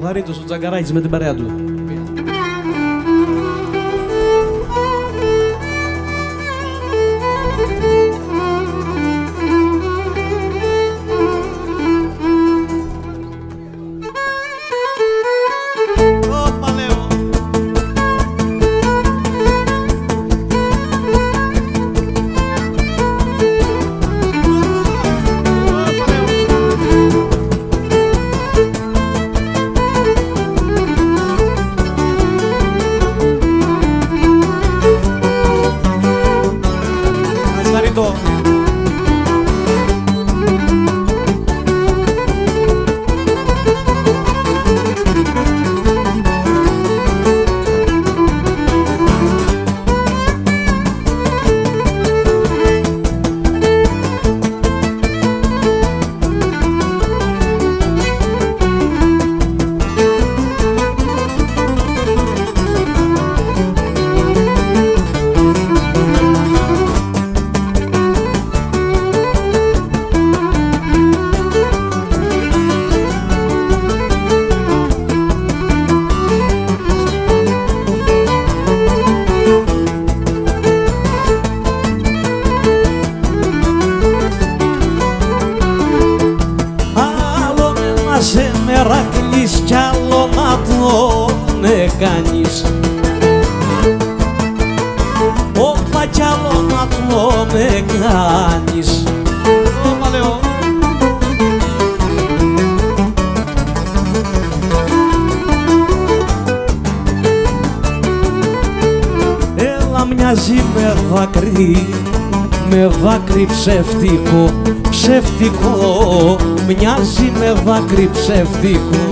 Βαρύτος ο Τζαγκαράκης με την παρέα του. σε μερακλείς κι άλλο να τον κάνεις. Όπα κι άλλο να τον κάνεις. Όπα λέω. Έλα μοιάζει με δάκρυ ψεύτικο, ψεύτικο, μοιάζει με δάκρυ ψεύτικο.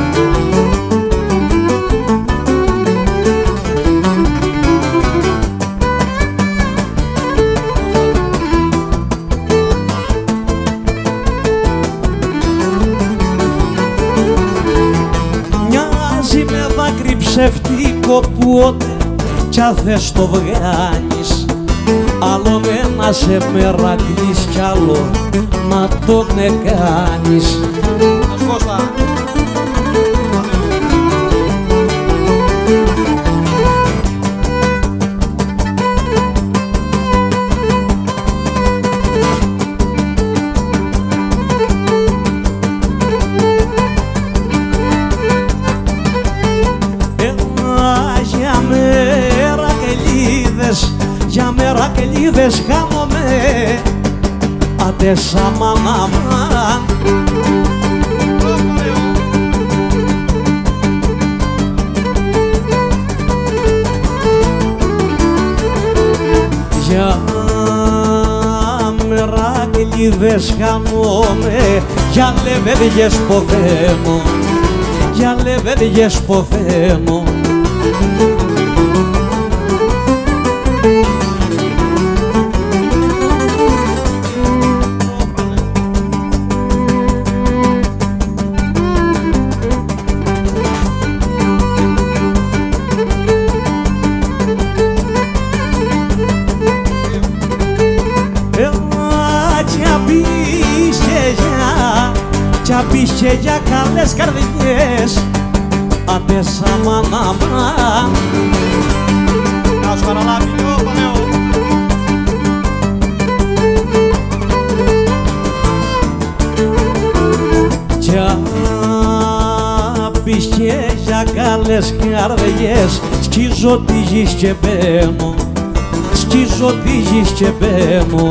Μοιάζει με δάκρυ ψεύτικο που όταν κι αν θες το βγάλεις, άλλο να σε μερακλείς κι άλλο να τον κάνεις. Για μερακλίδες χάνομαι, άντε σαμάν αμάν. Για μερακλίδες χάνομαι, για λεβέδιες ποθαίνω, για λεβέδιες ποθαίνω. Κι απείς και για καλές καρδιές, άντε σαμάν αμάν. Να σου παραλάβει το παλαιό. Κι απείς και για καλές καρδιές, σκίζω τη γης και μπαίνω, σκίζω τη γης και μπαίνω.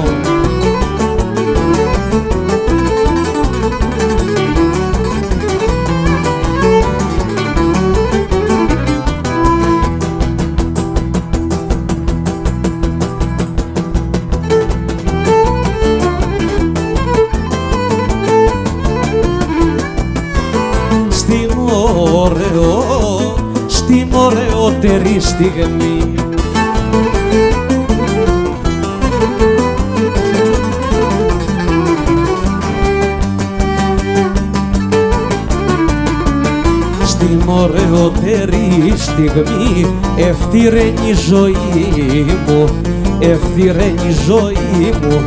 Στην ωραιότερη στιγμή στην ωραιότερη στιγμή ευθύρενη ζωή μου, ευθύρενη ζωή μου.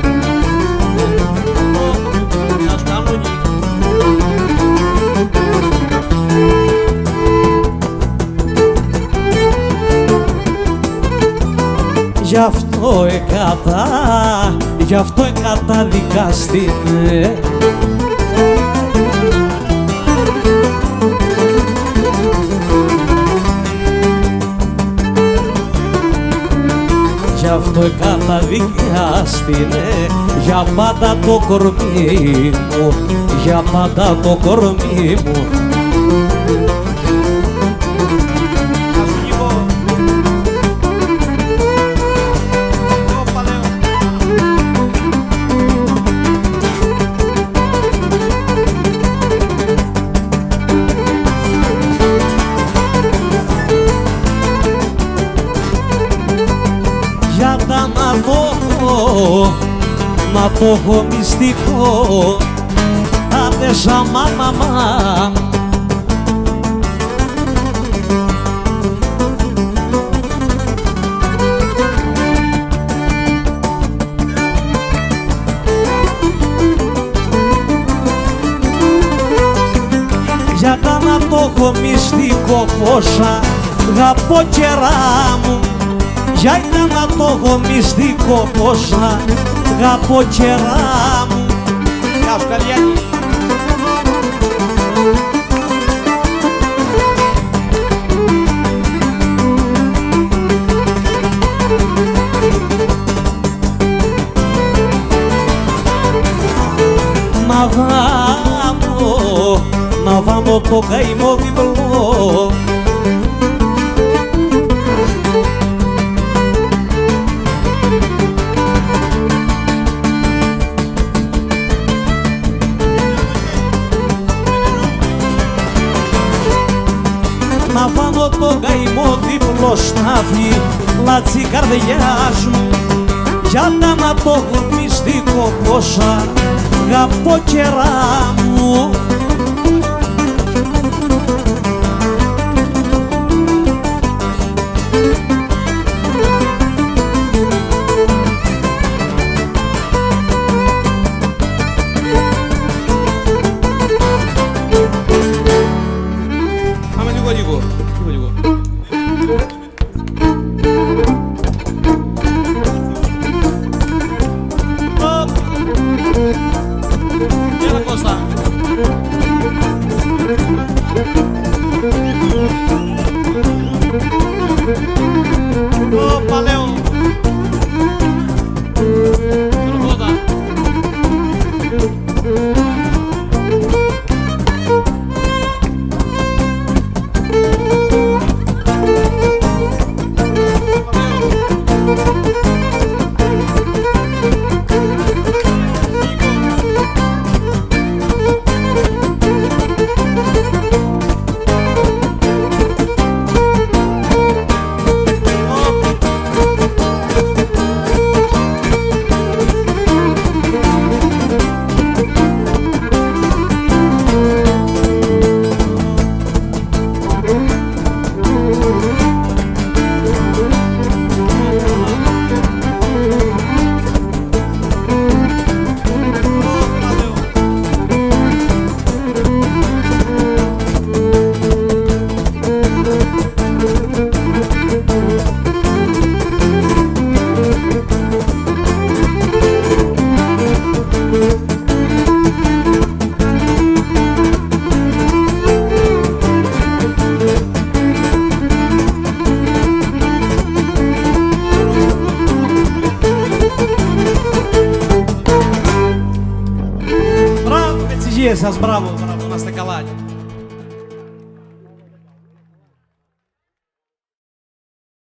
γι' αυτό καταδικάστηνε. Γι' αυτό καταδικάστηνε για πάντα το κορμί μου, για πάντα το κορμί μου. Να το έχω μυστικό, άντε ζαμά μαμά. Για να το έχω μυστικό πόσα αγαπώ κερά μου, για να το έχω μυστικό πόσα αγαπώ κερά μου. Γεια σου Καριάκη. Να βάμω το καημό διπλό, να βάνω το καημό διπλό στάφι λάτσι καρδιάς μου, για να το έχω μυστικό πόσα αγαπώ κερά μου. Πάμε λίγο. Έλα Κώστα. Όπα λέω. Σας, μπράβο, να είστε καλά.